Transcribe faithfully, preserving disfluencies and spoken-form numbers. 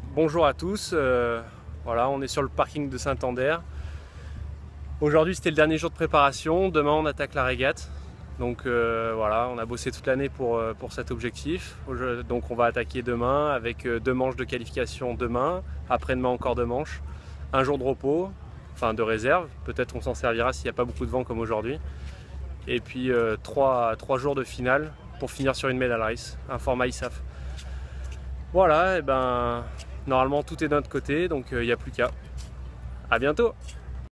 bonjour à tous, euh, voilà, on est sur le parking de Saint-Ander. Aujourd'hui c'était le dernier jour de préparation, demain on attaque la régate. Donc euh, voilà, on a bossé toute l'année pour, pour cet objectif. Donc on va attaquer demain avec deux manches de qualification demain, après-demain encore deux manches, un jour de repos, enfin de réserve, peut-être on s'en servira s'il n'y a pas beaucoup de vent comme aujourd'hui. Et puis euh, trois, trois jours de finale pour finir sur une medal race, un format I S A F. Voilà, et ben normalement tout est de notre côté, donc il euh, n'y a plus qu'à. À bientôt!